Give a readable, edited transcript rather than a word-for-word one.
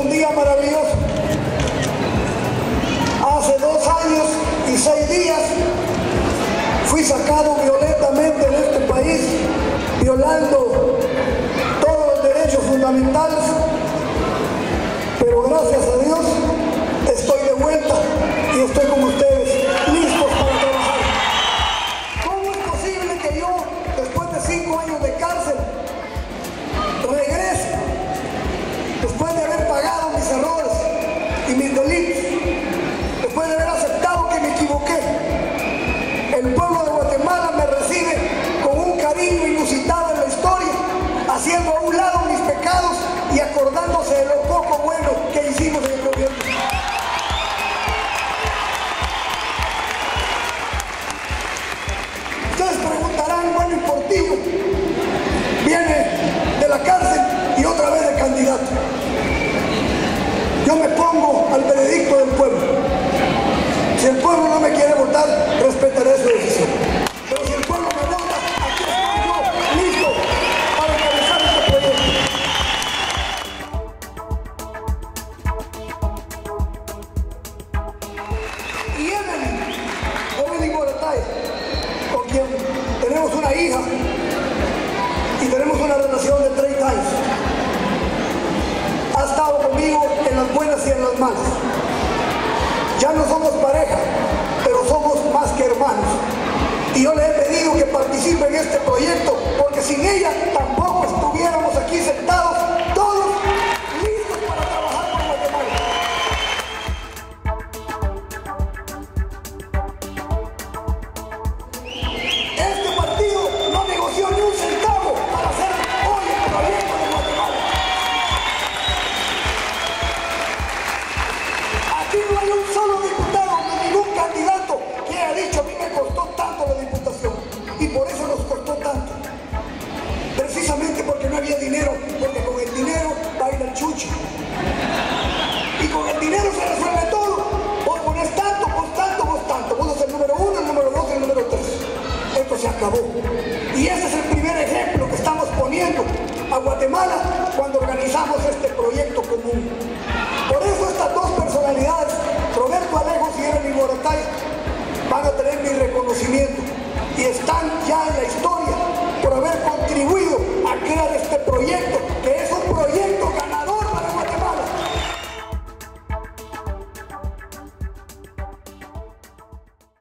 un día maravilloso. Hace 2 años y 6 días fui sacado violentamente de este país, violando todos los derechos fundamentales, pero gracias a Dios estoy de vuelta y estoy con ustedes, listos para trabajar. ¿Cómo es posible que yo, después de 5 años de cárcel, regrese, después de haber pagado mis errores y mis delitos, después de haber aceptado que me equivoqué? El pueblo de Guatemala me recibe con un cariño inusitado en la historia, haciendo a un lado mis pecados y acordándose de lo poco bueno que hicimos en el gobierno. Ustedes preguntarán, bueno, ¿y Portillo viene de la cárcel y otra vez de candidato? Yo me pongo al veredicto del pueblo. Si el pueblo no me quiere votar, respetaré su decisión. Pero si el pueblo me vota, aquí estoy yo, listo para encabezar este proyecto. Y Evelyn Moratay, con quien tenemos una hija y tenemos una relación de 30 años, ha estado conmigo en las buenas y en las malas. Ya no somos pareja, pero somos más que hermanos. Y yo le he pedido que participe en este proyecto, porque sin ella tampoco estuviéramos aquí sentados, todos listos para trabajar por Guatemala. Este partido no negoció ni un centavo para hacer hoy el proyecto de Guatemala. Aquí no hay un solo diputado ni ningún candidato que haya dicho: a mí me costó tanto la diputación y por eso nos costó tanto. Precisamente porque no había dinero, porque con el dinero baila el chucho. Y con el dinero se resuelve todo. Vos ponés tanto, vos tanto, vos tanto. Vos sos el número 1, el número 2 y el número 3. Esto se acabó. Y ese es el primer ejemplo que estamos poniendo a Guatemala cuando organizamos este proyecto común. Por eso estas dos personalidades, Roberto Alejos y Evelyn Moratay, van a tener mi reconocimiento y están ya en la historia por haber contribuido a crear este proyecto que